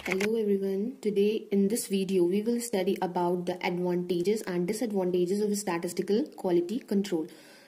Hello everyone. Today in this video we will study about the advantages and disadvantages of statistical quality control.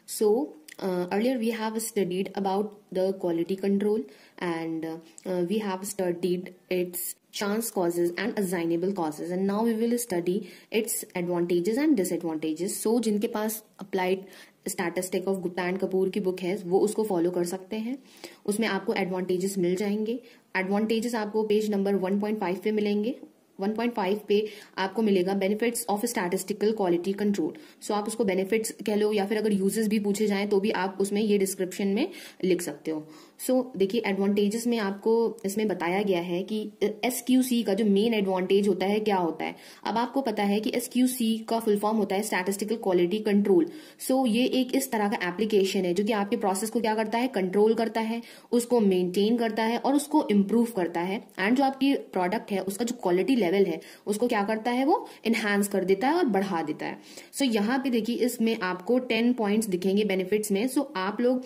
So earlier we have studied about the quality control and we have studied its chance causes and assignable causes, and now we will study its advantages and disadvantages. So जिनके पास applied statistic of Gupta and Kapoor की book है वो उसको follow कर सकते हैं. उसमें आपको एडवांटेजेस मिल जाएंगे. एडवांटेजेस आपको पेज नंबर 1.5 पे मिलेंगे. 1.5 पे आपको मिलेगा benefits of statistical quality control. So आप उसको बेनिफिट्स कह लो या फिर अगर यूजेस भी पूछे जाएं तो भी आप उसमें ये डिस्क्रिप्शन में लिख सकते हो. सो देखिए एडवांटेजेस में आपको इसमें बताया गया है कि एसक्यूसी का जो मेन एडवांटेज होता है क्या होता है. अब आपको पता है कि एसक्यूसी का फुल फॉर्म होता है स्टैटिस्टिकल क्वालिटी कंट्रोल. सो ये एक इस तरह का एप्लीकेशन है जो कि आपके प्रोसेस को क्या करता है, कंट्रोल करता है, उसको मेंटेन करता है और उसको इम्प्रूव करता है. एंड जो आपकी प्रोडक्ट है उसका जो क्वालिटी लेवल है उसको क्या करता है, वो इनहांस कर देता है और बढ़ा देता है. सो यहाँ पे देखिए इसमें आपको 10 पॉइंट्स दिखेंगे बेनिफिट्स में. सो आप लोग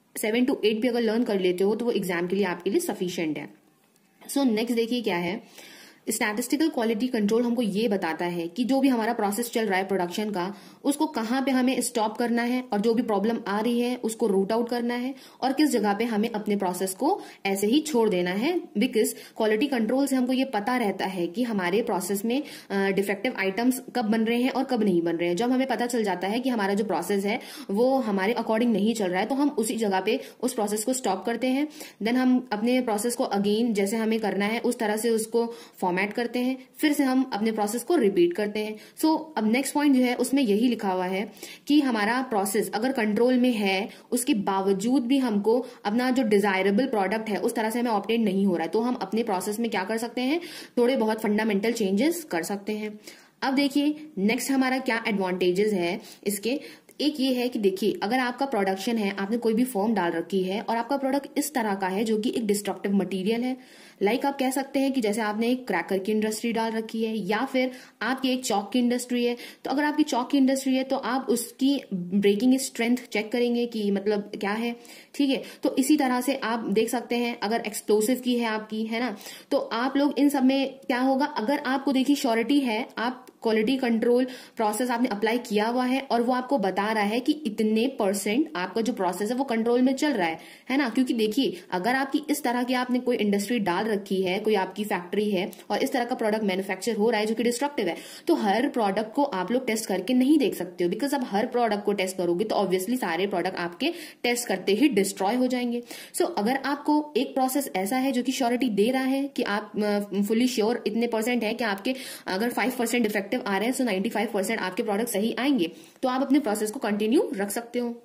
7 to 8 भी अगर लर्न कर लेते हो तो वो एग्जाम के लिए आपके लिए सफिशिएंट है. सो नेक्स्ट देखिए क्या है. स्टैटिस्टिकल क्वालिटी कंट्रोल हमको ये बताता है कि जो भी हमारा प्रोसेस चल रहा है प्रोडक्शन का उसको कहाँ पे हमें स्टॉप करना है और जो भी प्रॉब्लम आ रही है उसको रूट आउट करना है और किस जगह पे हमें अपने प्रोसेस को ऐसे ही छोड़ देना है. बिकॉज क्वालिटी कंट्रोल से हमको ये पता रहता है कि हमारे प्रोसेस में डिफेक्टिव आइटम्स कब बन रहे हैं और कब नहीं बन रहे हैं. जब हमें पता चल जाता है कि हमारा जो प्रोसेस है वो हमारे अकॉर्डिंग नहीं चल रहा है तो हम उसी जगह पे उस प्रोसेस को स्टॉप करते हैं. देन हम अपने प्रोसेस को अगेन जैसे हमें करना है उस तरह से उसको फॉर्मेट करते हैं, फिर से हम अपने प्रोसेस को रिपीट करते हैं. सो अब नेक्स्ट पॉइंट जो है उसमें यही लिखा हुआ है कि हमारा प्रोसेस अगर कंट्रोल में है उसके बावजूद भी हमको अपना जो डिजायरेबल प्रोडक्ट है उस तरह से हमें ऑब्टेन नहीं हो रहा है तो हम अपने प्रोसेस में क्या कर सकते हैं, थोड़े बहुत फंडामेंटल चेंजेस कर सकते हैं. अब देखिए नेक्स्ट हमारा क्या एडवांटेजेस है इसके. एक ये है कि देखिए अगर आपका प्रोडक्शन है, आपने कोई भी फॉर्म डाल रखी है और आपका प्रोडक्ट इस तरह का है जो कि एक डिस्ट्रक्टिव मटेरियल है, लाइक आप कह सकते हैं कि जैसे आपने एक क्रैकर की इंडस्ट्री डाल रखी है या फिर आपकी एक चौक की इंडस्ट्री है. तो अगर आपकी चौक की इंडस्ट्री है तो आप उसकी ब्रेकिंग स्ट्रेंथ चेक करेंगे कि मतलब क्या है, ठीक है. तो इसी तरह से आप देख सकते हैं अगर एक्सप्लोसिव की है आपकी, है ना, तो आप लोग इन सब में क्या होगा, अगर आपको देखिए श्योरिटी है, आप क्वालिटी कंट्रोल प्रोसेस आपने अप्लाई किया हुआ है और वो आपको बता रहा है कि इतने % आपका जो प्रोसेस है वो कंट्रोल में चल रहा है ना. क्योंकि देखिए अगर आपकी इस तरह की आपने कोई इंडस्ट्री डाल रखी है, कोई आपकी फैक्ट्री है और इस तरह का प्रोडक्ट मैन्युफैक्चर हो रहा है जो कि डिस्ट्रक्टिव है, तो हर प्रोडक्ट को आप लोग टेस्ट करके नहीं देख सकते हो. बिकॉज अब हर प्रोडक्ट को टेस्ट करोगे तो ऑब्वियसली सारे प्रोडक्ट आपके टेस्ट करते ही डिस्ट्रॉय हो जाएंगे. सो अगर आपको एक प्रोसेस ऐसा है जो कि श्योरिटी दे रहा है कि आप फुली श्योर इतने % है कि आपके अगर 5% डिफेक्टिव आ रहे हैं तो 95% आपके प्रोडक्ट सही आएंगे, तो आप अपने प्रोसेस को कंटिन्यू रख सकते हो.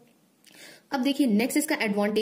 अब देखिए नेक्स्ट इसका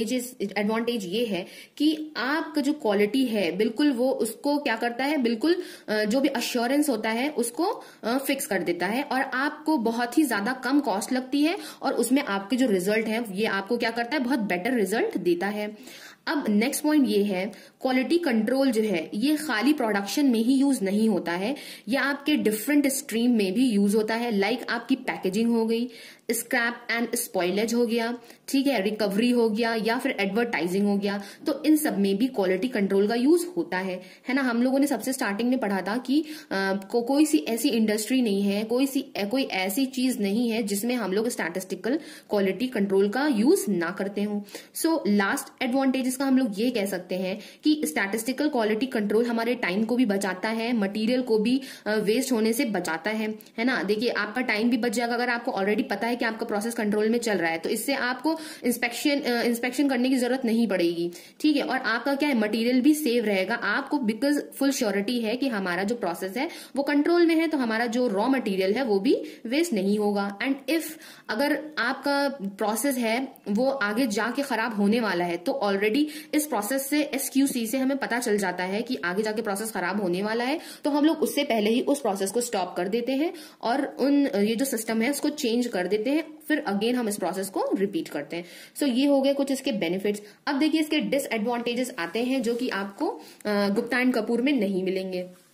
एडवांटेज ये है कि आपका जो क्वालिटी है बिल्कुल वो उसको क्या करता है, बिल्कुल जो भी अश्योरेंस होता है उसको फिक्स कर देता है और आपको बहुत ही ज्यादा कम कॉस्ट लगती है और उसमें आपके जो रिजल्ट है ये आपको क्या करता है, बहुत बेटर रिजल्ट देता है. अब नेक्स्ट पॉइंट ये है, क्वालिटी कंट्रोल जो है ये खाली प्रोडक्शन में ही यूज नहीं होता है, ये आपके डिफरेंट स्ट्रीम में भी यूज होता है. लाइक आपकी पैकेजिंग हो गई, स्क्रैप एंड स्पॉइलेज हो गया, ठीक है, रिकवरी हो गया या फिर एडवर्टाइजिंग हो गया. तो इन सब में भी क्वालिटी कंट्रोल का यूज होता है ना. हम लोगों ने सबसे स्टार्टिंग में पढ़ा था कि कोई सी ऐसी इंडस्ट्री नहीं है, कोई ऐसी चीज नहीं है जिसमें हम लोग स्टैटिस्टिकल क्वालिटी कंट्रोल का यूज ना करते हो. सो लास्ट एडवांटेज का हम लोग ये कह सकते हैं कि स्टैटिस्टिकल क्वालिटी कंट्रोल हमारे टाइम को भी बचाता है, मटेरियल को भी वेस्ट होने से बचाता है ना. देखिए आपका टाइम भी बच जाएगा अगर आपको ऑलरेडी पता है कि आपका प्रोसेस कंट्रोल में चल रहा है, तो इससे आपको इंस्पेक्शन करने की जरूरत नहीं पड़ेगी, ठीक है. और आपका क्या है, मटेरियल भी सेव रहेगा आपको, बिकॉज फुल श्योरिटी है कि हमारा जो प्रोसेस है वो कंट्रोल में है तो हमारा जो रॉ मटेरियल है वो भी वेस्ट नहीं होगा. एंड इफ अगर आपका प्रोसेस है वो आगे जाके खराब होने वाला है तो ऑलरेडी इस प्रोसेस से एसक्यूसी से हमें पता चल जाता है कि आगे जाके प्रोसेस खराब होने वाला है, तो हम लोग उससे पहले ही उस प्रोसेस को स्टॉप कर देते हैं और ये जो सिस्टम है उसको चेंज कर देते हैं, फिर अगेन हम इस प्रोसेस को रिपीट करते हैं. सो ये हो गए कुछ इसके बेनिफिट्स. अब देखिए इसके डिसएडवांटेजेस आते हैं जो कि आपको गुप्ता एंड कपूर में नहीं मिलेंगे.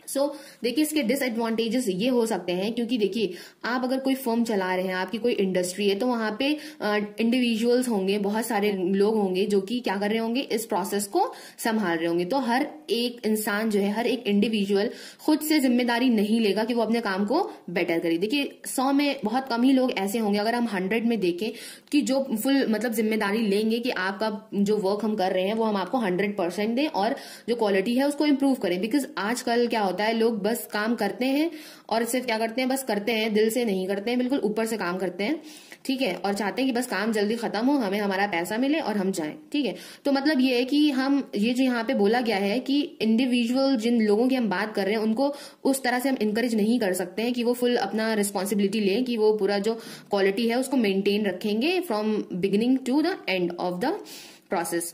देखिए इसके डिसएडवांटेजेस ये हो सकते हैं, क्योंकि देखिए आप अगर कोई फर्म चला रहे हैं, आपकी कोई इंडस्ट्री है, तो वहां पे इंडिविजुअल्स होंगे, बहुत सारे लोग होंगे जो कि क्या कर रहे होंगे, इस प्रोसेस को संभाल रहे होंगे। तो हर एक इंसान जो है, हर एक इंडिविजुअल खुद से जिम्मेदारी नहीं लेगा कि वो अपने काम को बेटर करे। देखिए 100 में बहुत कम ही लोग ऐसे होंगे, अगर हम 100 में देखें, कि जो फुल मतलब जिम्मेदारी लेंगे कि आपका जो वर्क हम कर रहे हैं वो हम आपको 100% दें और जो क्वालिटी है उसको इम्प्रूव करें। बिकॉज आजकल क्या होता है, लोग बस काम करते हैं और सिर्फ क्या करते हैं, बस करते हैं, दिल से नहीं करते हैं, बिल्कुल ऊपर से काम करते हैं, ठीक है, और चाहते हैं कि बस काम जल्दी खत्म हो, हमें हमारा पैसा मिले और हम जाएं, ठीक है। तो मतलब ये है कि हम ये जो यहाँ पे बोला गया है कि इंडिविजुअल जिन लोगों की हम बात कर रहे हैं उनको उस तरह से हम इंकरेज नहीं कर सकते हैं कि वो फुल अपना रिस्पॉन्सिबिलिटी लें, कि वो पूरा जो क्वालिटी है उसको मेंटेन रखेंगे from beginning to the end of the process.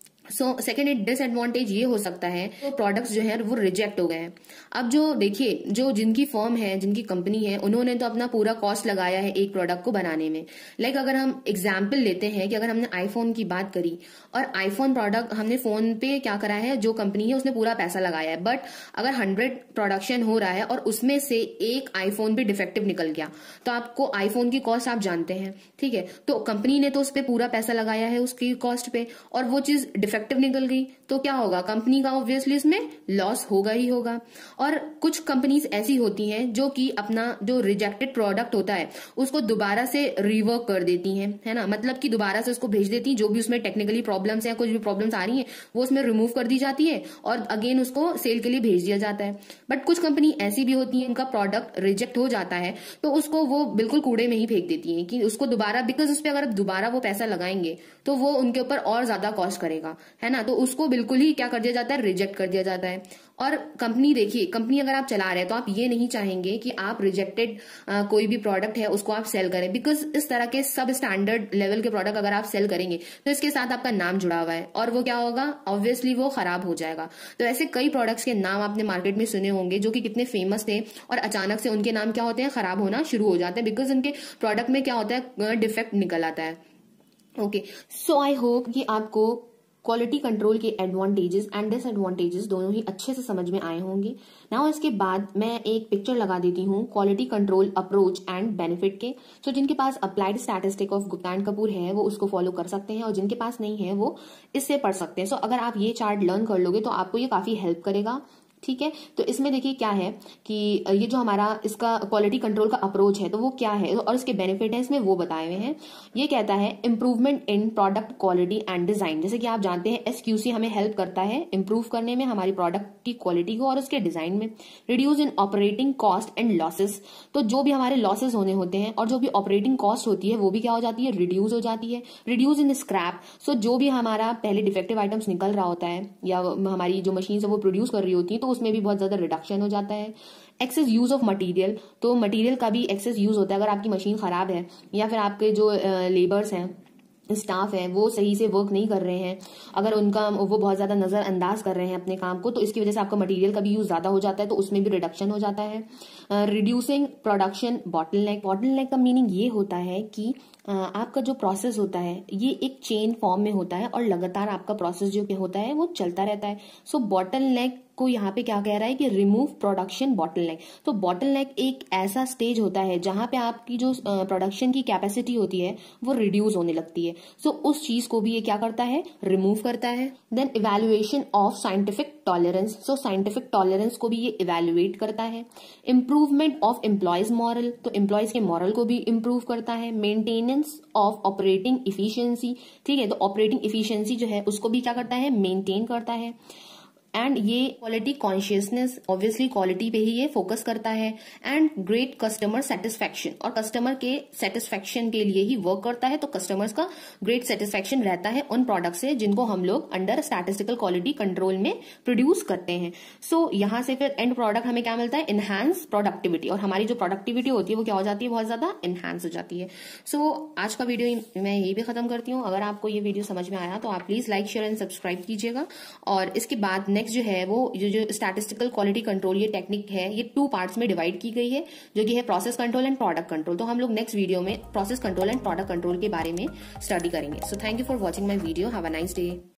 Second disadvantage ये हो सकता है तो प्रोडक्ट्स जो है वो रिजेक्ट हो गए हैं। अब जो देखिए जो जिनकी फर्म है, जिनकी कंपनी है, उन्होंने तो अपना पूरा कॉस्ट लगाया है एक प्रोडक्ट को बनाने में। लाइक अगर हम एग्जाम्पल लेते हैं कि अगर हमने आईफोन की बात करी और आईफोन प्रोडक्ट हमने फोन पे क्या करा है, जो कंपनी है उसने पूरा पैसा लगाया है, बट अगर 100 प्रोडक्शन हो रहा है और उसमें से एक आईफोन भी डिफेक्टिव निकल गया, तो आपको आईफोन की कॉस्ट आप जानते हैं, ठीक है। तो कंपनी ने तो उस पर पूरा पैसा लगाया है उसकी कॉस्ट पे, और वो चीज डिफेक्टिव निकल गई तो क्या होगा, कंपनी का ऑब्वियसली इसमें लॉस होगा ही होगा। और कुछ कंपनीज ऐसी होती हैं जो कि अपना जो रिजेक्टेड प्रोडक्ट होता है उसको दोबारा से रिवर्क कर देती हैं, है ना, मतलब कि दोबारा से उसको भेज देती हैं, जो भी उसमें टेक्निकली प्रॉब्लम्स हैं, कुछ भी प्रॉब्लम्स आ रही हैं वो उसमें रिमूव कर दी जाती है और अगेन उसको सेल के लिए भेज दिया जाता है। बट कुछ कंपनी ऐसी भी होती है उनका प्रोडक्ट रिजेक्ट हो जाता है तो उसको वो बिल्कुल कूड़े में ही फेंक देती है कि उसको दोबारा, बिकॉज उस पर अगर दोबारा वो पैसा लगाएंगे तो वो उनके ऊपर और ज्यादा कॉस्ट करेगा, है ना, तो उसको बिल्कुल ही क्या कर दिया जाता है, रिजेक्ट कर दिया जाता है। और कंपनी देखिए, कंपनी अगर आप चला रहे हैं तो आप ये नहीं चाहेंगे कि आप रिजेक्टेड कोई भी प्रोडक्ट है उसको आप सेल करें, बिकॉज इस तरह के सब स्टैंडर्ड लेवल के प्रोडक्ट अगर आप सेल करेंगे तो इसके साथ आपका नाम जुड़ा हुआ है और वो क्या होगा, ऑब्वियसली वो खराब हो जाएगा। तो ऐसे कई प्रोडक्ट्स के नाम आपने मार्केट में सुने होंगे जो कि कितने फेमस थे और अचानक से उनके नाम क्या होते हैं, खराब होना शुरू हो जाते हैं, बिकॉज उनके प्रोडक्ट में क्या होता है, डिफेक्ट निकल आता है। ओके, सो आई होप कि आपको क्वालिटी कंट्रोल के एडवांटेजेस एंड डिसएडवांटेजेस दोनों ही अच्छे से समझ में आए होंगे। नाउ इसके बाद मैं एक पिक्चर लगा देती हूँ quality control approach and benefit के। सो जिनके पास applied statistic of Gupta and Kapoor है वो उसको फॉलो कर सकते हैं और जिनके पास नहीं है वो इससे पढ़ सकते हैं। सो अगर आप ये चार्ट लर्न कर लोगे तो आपको ये काफी हेल्प करेगा, ठीक है। तो इसमें देखिए क्या है कि ये जो हमारा इसका क्वालिटी कंट्रोल का अप्रोच है तो वो क्या है और इसके बेनिफिट है इसमें वो बताए हुए हैं। ये कहता है improvement in product quality and design. जैसे कि आप जानते हैं SQC हमें हेल्प करता है इंप्रूव करने में हमारी प्रोडक्ट की क्वालिटी को और उसके डिजाइन में। Reduce in operating cost and losses, तो जो भी हमारे लॉसेस होने होते हैं और जो भी ऑपरेटिंग कॉस्ट होती है वो भी क्या हो जाती है, रिड्यूस हो जाती है। रिड्यूस इन स्क्रैप, सो जो भी हमारा पहले डिफेक्टिव आइटम्स निकल रहा होता है या हमारी जो मशीन है वो प्रोड्यूस कर रही होती है तो उसमें भी बहुत ज्यादा रिडक्शन हो जाता है। एक्सेस यूज ऑफ मटेरियल, तो मटेरियल का भी एक्सेस यूज होता है। अगर आपकी मशीन खराब है या फिर आपके जो लेबर्स हैं, स्टाफ है, वो सही से वर्क नहीं कर रहे हैं, अगर उनका वो बहुत ज्यादा नजरअंदाज कर रहे हैं अपने काम को, तो इसकी वजह से आपका मटेरियल का भी यूज ज्यादा हो जाता है तो उसमें भी रिडक्शन हो जाता है। Reducing production bottleneck. बॉटलनेक का मीनिंग ये होता है कि आपका जो प्रोसेस होता है ये एक चेन फॉर्म में होता है और लगातार आपका प्रोसेस जो होता है वो चलता रहता है। सो बॉटलनेक को यहाँ पे क्या कह रहा है कि रिमूव प्रोडक्शन बॉटलनेक। तो बॉटलनेक एक ऐसा स्टेज होता है जहां पे आपकी जो प्रोडक्शन की कैपेसिटी होती है वो रिड्यूस होने लगती है। सो उस चीज को भी ये क्या करता है, रिमूव करता है। Then evaluation of scientific tolerance, so scientific tolerance को भी ये इवेल्युएट करता है। इम्प्रूवमेंट ऑफ एम्प्लॉयज मॉरल, तो एम्प्लॉयज के मॉरल को भी इम्प्रूव करता है। मेंटेनेंस ऑफ ऑपरेटिंग इफिशियंसी, ठीक है, तो ऑपरेटिंग इफिशियंसी जो है उसको भी क्या करता है, मेंटेन करता है। एंड ये क्वालिटी कॉन्शियसनेस, ऑब्वियसली क्वालिटी पे ही ये फोकस करता है। एंड ग्रेट कस्टमर सेटिस्फेक्शन, और कस्टमर के सेटिस्फेक्शन के लिए ही वर्क करता है। तो कस्टमर्स का ग्रेट सेटिस्फेक्शन रहता है उन प्रोडक्ट से जिनको हम लोग अंडर स्टैटिस्टिकल क्वालिटी कंट्रोल में प्रोड्यूस करते हैं। सो यहाँ से फिर एंड प्रोडक्ट हमें क्या मिलता है, इनहांस प्रोडक्टिविटी, और हमारी जो प्रोडक्टिविटी होती है वो क्या हो जाती है, बहुत ज्यादा इनहांस हो जाती है। सो आज का वीडियो मैं यही भी खत्म करती हूँ। अगर आपको ये वीडियो समझ में आया तो आप please like share and subscribe कीजिएगा। और इसके बाद नेक्स्ट जो है वो जो स्टैटिस्टिकल क्वालिटी कंट्रोल ये टेक्निक है ये 2 पार्ट्स में डिवाइड की गई है जो कि है process control and product control. तो हम लोग नेक्स्ट वीडियो में process control and product control के बारे में स्टडी करेंगे। So thank you for watching my video. Have a nice day.